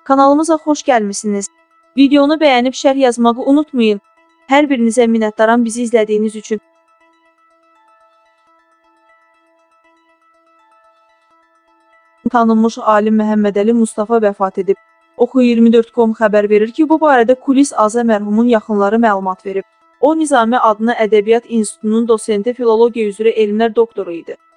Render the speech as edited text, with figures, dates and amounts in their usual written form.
Kanalımıza xoş gəlmisiniz. Videonu bəyənib şərh yazmağı unutmayın. Hər birinizə minnətdaram bizi izlədiyiniz üçün. Tanınmış alim Məhəmmədəli Mustafa vəfat edib. Oxu24.com xəbər verir ki, bu barədə Kulis Aza mərhumun yaxınları məlumat verib. O, Nizami adına Ədəbiyyat İnstitutunun dosenti, filologiya üzrə elmlər doktoru idi.